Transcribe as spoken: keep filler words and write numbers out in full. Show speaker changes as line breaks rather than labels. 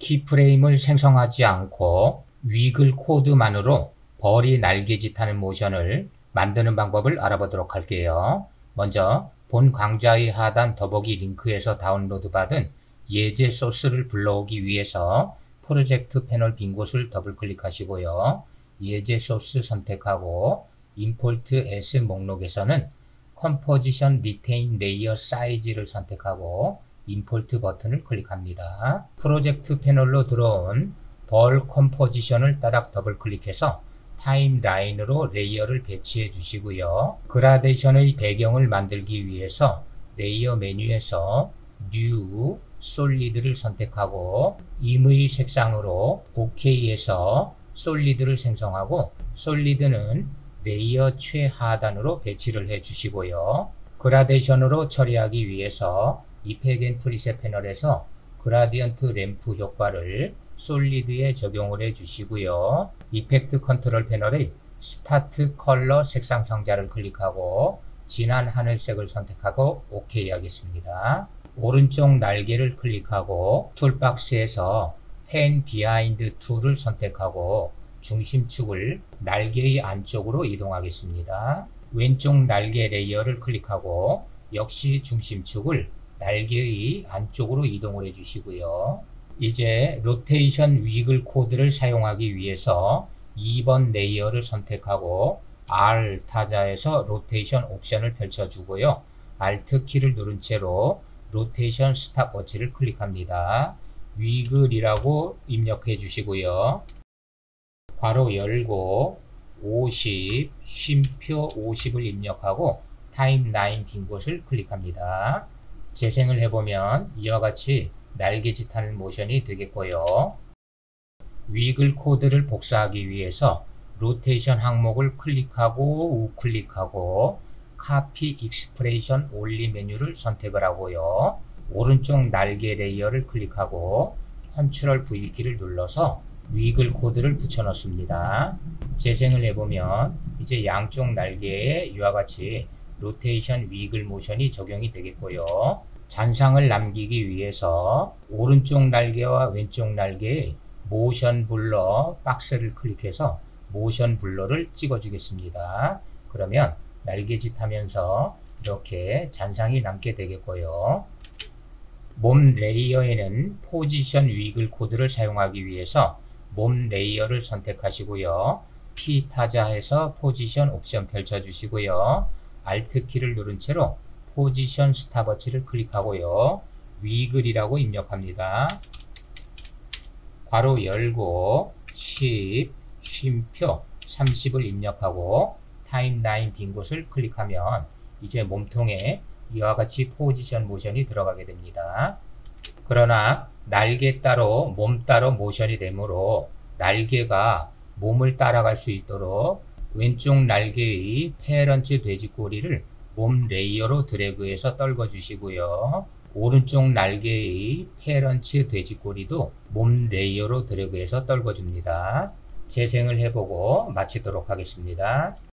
키프레임을 생성하지 않고 위글 코드만으로 벌이 날개짓하는 모션을 만드는 방법을 알아보도록 할게요. 먼저 본 강좌의 하단 더보기 링크에서 다운로드 받은 예제 소스를 불러오기 위해서 프로젝트 패널 빈 곳을 더블 클릭하시고요. 예제 소스 선택하고 임포트 as 목록에서는 컴포지션 리테인 레이어 사이즈를 선택하고 임포트 버튼을 클릭합니다. 프로젝트 패널로 들어온 벌 컴포지션을 따닥 더블 클릭해서 타임라인으로 레이어를 배치해 주시고요. 그라데이션의 배경을 만들기 위해서 레이어 메뉴에서 New, 솔리드를 선택하고 임의 색상으로 오케이에서 솔리드를 생성하고 솔리드는 레이어 최하단으로 배치를 해 주시고요. 그라데이션으로 처리하기 위해서 이펙트 앤 프리셋 패널에서 그라디언트 램프 효과를 솔리드에 적용을 해 주시고요. 이펙트 컨트롤 패널의 스타트 컬러 색상 상자를 클릭하고 진한 하늘색을 선택하고 오케이 하겠습니다. 오른쪽 날개를 클릭하고 툴박스에서 펜 비하인드 툴을 선택하고 중심축을 날개의 안쪽으로 이동하겠습니다. 왼쪽 날개 레이어를 클릭하고 역시 중심축을 날개의 안쪽으로 이동을 해 주시고요. 이제 로테이션 위글 코드를 사용하기 위해서 이 번 레이어를 선택하고 R 타자에서 로테이션 옵션을 펼쳐주고요. Alt 키를 누른 채로 로테이션 스탑워치를 클릭합니다. 위글이라고 입력해 주시고요. 괄호 열고 오십, 쉼표 오십을 입력하고 타임라인 빈 곳을 클릭합니다. 재생을 해보면 이와 같이 날개짓하는 모션이 되겠고요. 위글 코드를 복사하기 위해서 로테이션 항목을 클릭하고 우클릭하고 카피 익스프레이션 올리 메뉴를 선택을 하고요. 오른쪽 날개 레이어를 클릭하고 컨트롤 브이 키를 눌러서 위글 코드를 붙여 넣습니다. 재생을 해보면 이제 양쪽 날개에 이와 같이 로테이션 위글 모션이 적용이 되겠고요. 잔상을 남기기 위해서 오른쪽 날개와 왼쪽 날개에 모션 블러 박스를 클릭해서 모션 블러를 찍어 주겠습니다. 그러면 날개짓 하면서 이렇게 잔상이 남게 되겠고요. 몸 레이어에는 포지션 위글 코드를 사용하기 위해서 몸 레이어를 선택하시고요. P 타자에서 포지션 옵션 펼쳐 주시고요. Alt 키를 누른 채로 포지션 스탑워치를 클릭하고요. 위글이라고 입력합니다. 괄호 열고 십, 쉼표 삼십을 입력하고 타임라인 빈 곳을 클릭하면 이제 몸통에 이와 같이 포지션 모션이 들어가게 됩니다. 그러나 날개 따로 몸 따로 모션이 되므로 날개가 몸을 따라갈 수 있도록 왼쪽 날개의 페런츠 돼지꼬리를 몸 레이어로 드래그해서 떨궈 주시고요. 오른쪽 날개의 페런츠 돼지꼬리도 몸 레이어로 드래그해서 떨궈 줍니다. 재생을 해보고 마치도록 하겠습니다.